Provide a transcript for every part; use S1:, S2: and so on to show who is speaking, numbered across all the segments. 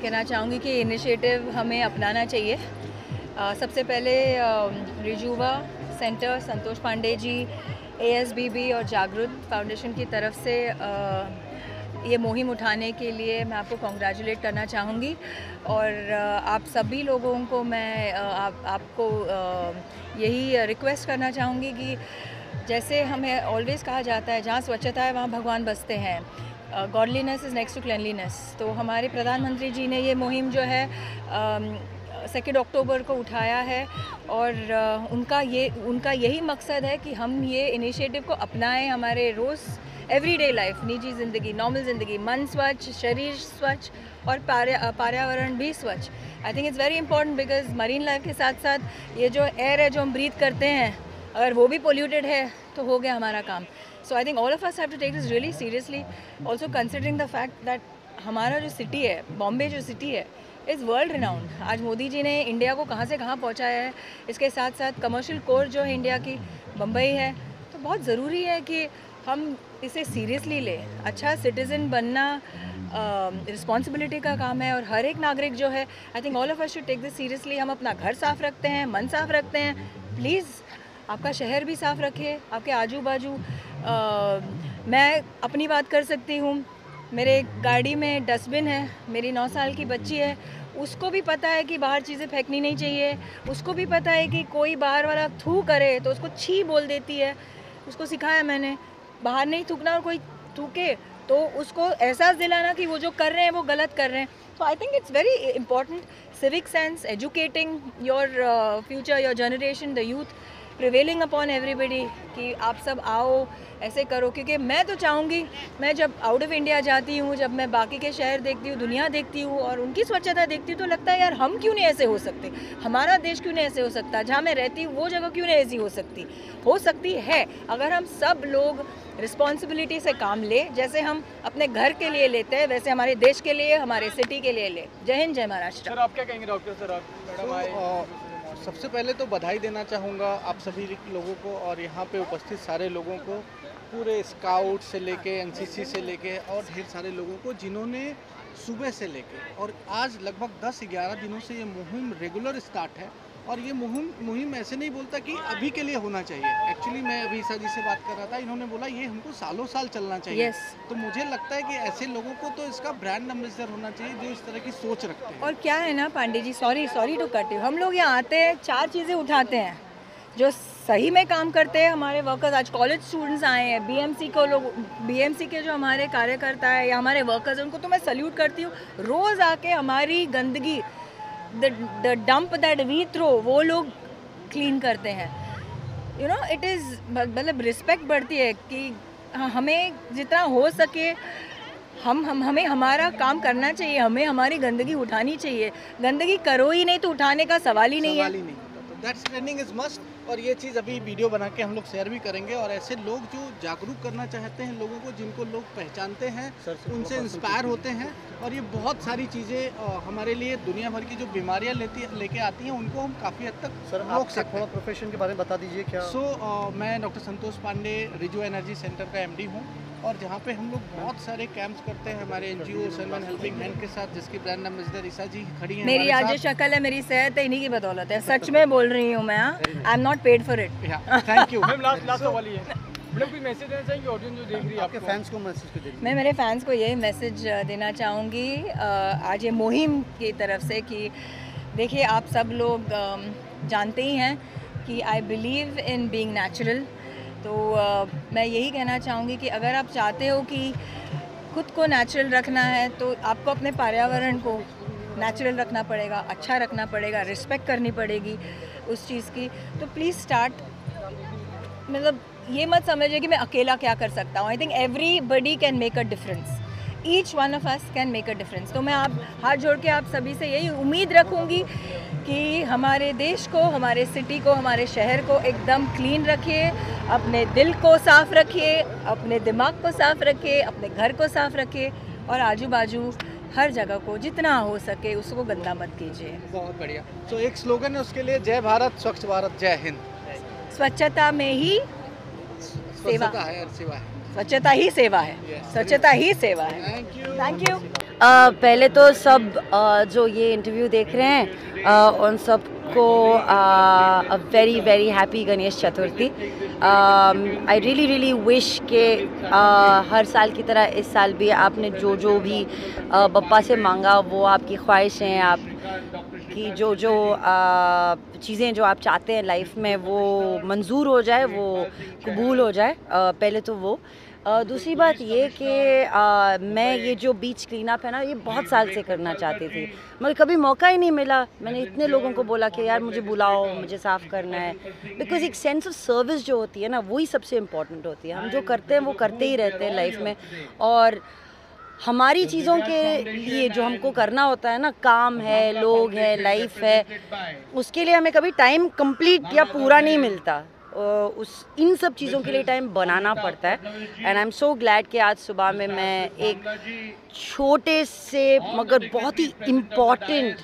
S1: कहना चाहूँगी कि इनिशिएटिव हमें अपनाना चाहिए। सबसे पहले रिजुवा सेंटर, संतोष पांडे जी, ASBB और जागृत फाउंडेशन की तरफ से ये मुहिम उठाने के लिए मैं आपको कॉन्ग्रेचुलेट करना चाहूँगी। और आप सभी लोगों को मैं आपको यही रिक्वेस्ट करना चाहूँगी कि जैसे हमें ऑलवेज़ कहा जाता है, जहाँ स्वच्छता है वहाँ भगवान बसते हैं। Godliness is next to cleanliness. तो हमारे प्रधानमंत्री जी ने ये मुहिम जो है 2 अक्टूबर को उठाया है और उनका यही मकसद है कि हम ये इनिशिएटिव को अपनाएं हमारे रोज़ एवरीडे लाइफ, निजी ज़िंदगी, नॉर्मल ज़िंदगी, मन स्वच्छ, शरीर स्वच्छ और पर्यावरण भी स्वच्छ। I think it's very important because marine life के साथ साथ ये जो एयर है जो हम ब्रीथ करते हैं, अगर वो भी पोल्यूटेड है तो हो गया हमारा काम। So I think all of us have to take this really seriously, also considering the fact that हमारा जो सिटी है, बॉम्बे जो सिटी है, इज़ वर्ल्ड रिनाउंड। आज मोदी जी ने इंडिया को कहाँ से कहाँ पहुँचाया है। इसके साथ साथ कमर्शियल कोर जो है इंडिया की, बम्बई है। तो बहुत ज़रूरी है कि हम इसे सीरियसली लें। अच्छा सिटीज़न बनना रिस्पॉन्सिबिलिटी का काम है और हर एक नागरिक जो है, I think all of us should take this seriously. हम अपना घर साफ़ रखते हैं, मन साफ़ रखते हैं, प्लीज़ आपका शहर भी साफ़ रखिए, आपके आजू बाजू। मैं अपनी बात कर सकती हूँ, मेरे गाड़ी में डस्टबिन है, मेरी 9 साल की बच्ची है, उसको भी पता है कि बाहर चीज़ें फेंकनी नहीं चाहिए। उसको भी पता है कि कोई बाहर वाला थू करे तो उसको छी बोल देती है। उसको सिखाया मैंने, बाहर नहीं थूकना, और कोई थूके तो उसको एहसास दिलाना कि वो जो कर रहे हैं वो गलत कर रहे हैं। So I think it's very important, civic sense, educating your future, your generation, the youth, prevailing upon everybody कि आप सब आओ, ऐसे करो। क्योंकि मैं तो चाहूँगी, मैं जब आउट ऑफ इंडिया जाती हूँ, जब मैं बाकी के शहर देखती हूँ, दुनिया देखती हूँ और उनकी स्वच्छता देखती हूँ, तो लगता है यार हम क्यों नहीं ऐसे हो सकते, हमारा देश क्यों नहीं ऐसे हो सकता, जहाँ मैं रहती हूँ वो जगह क्यों नहीं ऐसी हो सकती है अगर हम सब लोग रिस्पॉन्सिबिलिटी से काम ले। जैसे हम अपने घर के लिए लेते हैं, वैसे हमारे देश के लिए, हमारे सिटी के लिए ले। जय हिंद, जय महाराष्ट्र।
S2: सर आप क्या कहेंगे डॉक्टर सर, मैडम
S3: सबसे पहले तो बधाई देना चाहूँगा आप सभी लोगों को और यहाँ पे उपस्थित सारे लोगों को, पूरे स्काउट से लेके NCC से लेके और ढेर सारे लोगों को जिन्होंने सुबह से लेके और आज लगभग 10-11 दिनों से ये मुहिम रेगुलर स्टार्ट है। और ये मुहिम ऐसे नहीं बोलता कि अभी के लिए होना चाहिए। एक्चुअली मैं अभी ईसा जी से बात कर रहा था, इन्होंने बोला ये हमको सालों साल चलना चाहिए।
S1: yes.
S3: तो मुझे लगता है कि ऐसे लोगों को तो इसका ब्रांड एम्बेसडर होना चाहिए जो इस तरह की सोच रखते हैं।
S1: और क्या है ना Pandey ji, sorry to cut you, हम लोग यहाँ आते हैं, 4 चीज़ें उठाते हैं जो सही में काम करते हैं हमारे वर्कर्स। आज कॉलेज स्टूडेंट्स आए हैं, BMC के जो हमारे कार्यकर्ता है या हमारे वर्कर्स, उनको तो मैं सल्यूट करती हूँ। रोज़ आके हमारी गंदगी, the dump that we throw, वो लोग क्लीन करते हैं। यू नो इट इज़, मतलब रिस्पेक्ट बढ़ती है कि हमें जितना हो सके हमें हमारा काम करना चाहिए, हमें हमारी गंदगी उठानी चाहिए। गंदगी करो ही नहीं तो उठाने का सवाल ही नहीं है।
S3: That's training is must. और ये चीज़ अभी वीडियो बना के हम लोग शेयर भी करेंगे। और ऐसे लोग जो जागरूक करना चाहते हैं लोगों को, जिनको लोग पहचानते हैं, उनसे इंस्पायर होते हैं। और ये बहुत सारी चीज़ें हमारे लिए दुनिया भर की जो बीमारियां लेके आती हैं उनको हम काफ़ी हद तक रोक सकते हैं।
S2: प्रोफेशन के बारे में बता दीजिए क्या।
S3: मैं डॉक्टर संतोष पांडे रिजु एनर्जी सेंटर का MD हूँ और जहाँ पे हम लोग बहुत सारे कैंप्स करते हैं हमारे NGO सलमान हेल्पिंग हैंड के साथ, जिसकी ब्रांड एम्बेसडर ईसा जी खड़ी हैं।
S1: मेरी आज जो शक्ल है, मेरी सेहत है, इन्हीं की बदौलत है। सच में बोल रही हूँ मैं, I am not paid for it.
S3: Thank you.
S2: Ma'am last सवाल ये है, मतलब कोई मैसेज देना चाहिए ऑडियंस जो देख रही है, आपके फैंस को मैसेज को देना।
S1: मैं मेरे फैंस को यही मैसेज देना चाहूँगी आज ये मुहिम की तरफ से कि देखिए, आप सब लोग जानते ही हैं कि I believe in being natural. तो मैं यही कहना चाहूँगी कि अगर आप चाहते हो कि खुद को नेचुरल रखना है तो आपको अपने पर्यावरण को नेचुरल रखना पड़ेगा, अच्छा रखना पड़ेगा, रिस्पेक्ट करनी पड़ेगी उस चीज़ की। तो प्लीज़ स्टार्ट, मतलब ये मत समझिए कि मैं अकेला क्या कर सकता हूँ। I think everybody can make a difference, each one of us can make a difference. तो मैं आप हाथ जोड़ के आप सभी से यही उम्मीद रखूँगी कि हमारे देश को, हमारे सिटी को, हमारे शहर को एकदम क्लीन रखिए, अपने दिल को साफ़ रखिए, अपने दिमाग को साफ़ रखिए, अपने घर को साफ़ रखिए और आजू बाजू हर जगह को जितना हो सके उसको गंदा मत कीजिए।
S3: बहुत बढ़िया। तो एक स्लोगन है उसके लिए, जय भारत, स्वच्छ भारत, जय हिंद।
S1: स्वच्छता में ही सेवा
S3: है, सेवा है।
S1: स्वच्छता ही सेवा है, स्वच्छता ही सेवा है।
S3: Thank you.
S1: Thank you.
S4: पहले तो सब जो ये इंटरव्यू देख रहे हैं उन सबको very very happy Ganesh Chaturthi. I really wish के हर साल की तरह इस साल भी आपने जो भी बप्पा से मांगा वो आपकी ख्वाहिशें, आपकी जो चीज़ें जो आप चाहते हैं लाइफ में वो मंजूर हो जाए, वो कबूल हो जाए। पहले तो वो दूसरी बात ये कि मैं ये जो बीच क्लीन अप है ना, ये बहुत साल से करना चाहती थी मगर कभी मौका ही नहीं मिला। मैंने इतने लोगों को बोला कि यार मुझे बुलाओ, मुझे साफ़ करना है, बिकॉज एक सेंस ऑफ सर्विस जो होती है ना वही सबसे इम्पॉर्टेंट होती है। हम जो करते हैं वो करते ही रहते हैं लाइफ में, और हमारी चीज़ों के लिए जो हमको करना होता है ना, काम है, लोग है, लाइफ है, उसके लिए हमें कभी टाइम कंप्लीट या पूरा नहीं मिलता। इन सब चीज़ों के लिए टाइम बनाना पड़ता है। And I am so glad कि आज सुबह में मैं एक छोटे से मगर बहुत ही इम्पॉर्टेंट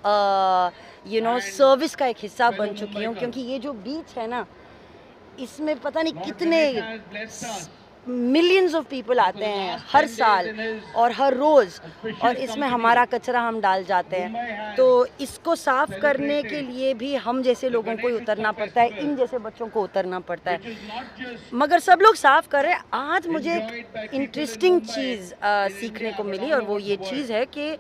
S4: सर्विस का एक हिस्सा बन चुकी हूँ, क्योंकि ये जो बीच है ना, इसमें पता नहीं कितने मिलियंस ऑफ पीपल आते हैं हर साल और हर रोज़, और इसमें हमारा कचरा हम डाल जाते हैं। तो इसको साफ़ करने के लिए भी हम जैसे लोगों को ही उतरना पड़ता है, इन जैसे बच्चों को उतरना पड़ता है, मगर सब लोग साफ़ कर रहे हैं। आज मुझे एक इंटरेस्टिंग चीज़ सीखने को मिली, और वो ये चीज़ है कि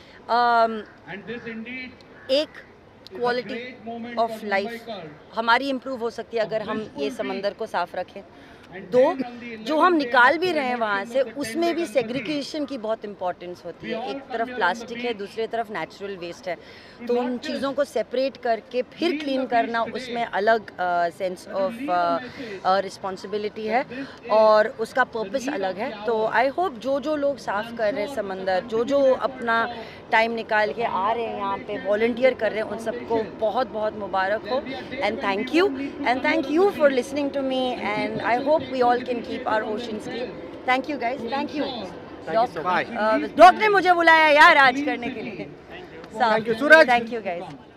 S4: एक क्वालिटी ऑफ लाइफ हमारी इम्प्रूव हो सकती है अगर हम ये समंदर को साफ़ रखें। दो, जो हम निकाल भी रहे हैं वहाँ से, उसमें भी सेग्रीगेशन की बहुत इंपॉर्टेंस होती है। एक तरफ प्लास्टिक है, दूसरी तरफ नेचुरल वेस्ट है, तो उन चीज़ों को सेपरेट करके फिर क्लीन करना, उसमें अलग सेंस ऑफ रिस्पॉन्सिबिलिटी है और उसका पर्पस अलग है। तो आई होप जो लोग साफ़ कर रहे हैं समंदर, जो अपना टाइम निकाल के आ रहे हैं यहाँ पे वॉलंटियर कर रहे हैं, उन सबको बहुत बहुत मुबारक हो। And thank you for listening to me, and I hope we all can keep our oceans clean. Thank you guys. Thank you. Doc ने मुझे बुलाया यार आज करने के लिए।
S2: Thank you, Suraj.
S4: Thank you guys.